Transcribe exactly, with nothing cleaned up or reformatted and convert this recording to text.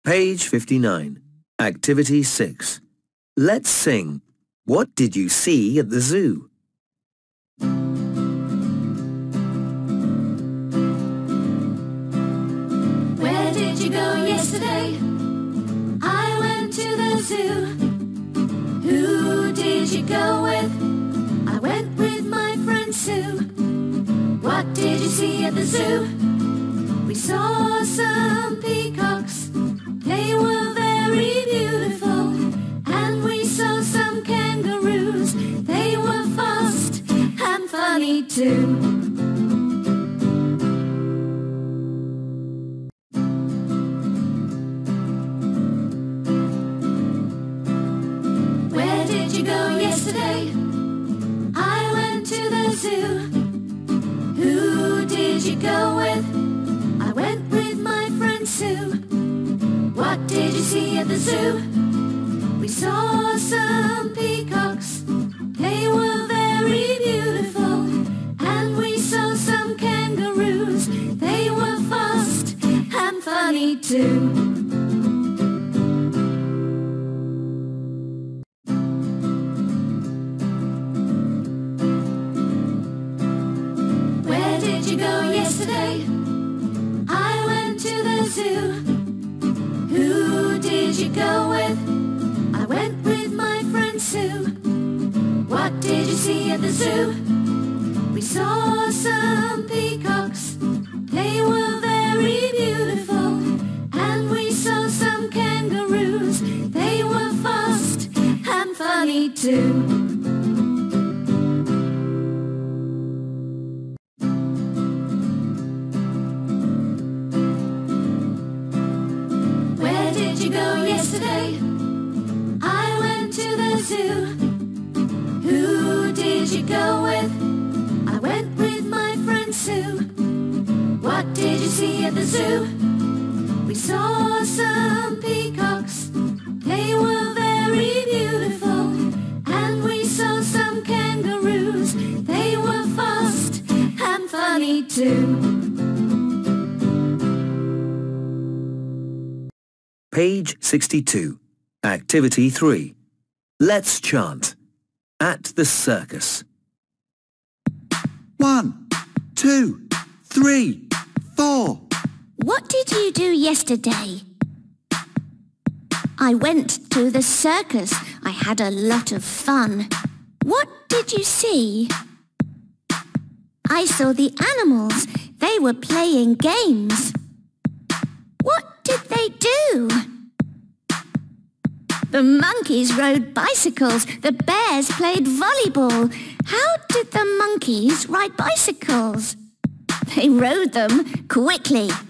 Page fifty-nine. Activity six. Let's sing. What did you see at the zoo? Where did you go yesterday? I went to the zoo. Who did you go with? I went with my friend Sue. What did you see at the zoo? We saw some peacocks. They were very beautiful. And we saw some kangaroos. They were fast and funny too. Where did you go yesterday? I went to the zoo. Who did you go with? I went with my friend Sue. What did you see at the zoo? We saw some peacocks. They were very beautiful. And we saw some kangaroos. They were fast and funny too. Where did you go yesterday? I went to the zoo. Who did you go with? I went with my friend Sue. What did you see at the zoo? We saw some peacocks. They were very beautiful. And we saw some kangaroos. They were fast and funny too. Where did you go yesterday? I went to the zoo. Who did you go with? I went with my friend Sue. What did you see at the zoo? We saw some peacocks. They were very beautiful. And we saw some kangaroos. They were fast and funny too. Page sixty-two. Activity three. Let's chant. At the circus. One, two, three, four. What did you do yesterday? I went to the circus. I had a lot of fun. What did you see? I saw the animals. They were playing games. What did they do? The monkeys rode bicycles. The bears played volleyball. How did the monkeys ride bicycles? They rode them quickly.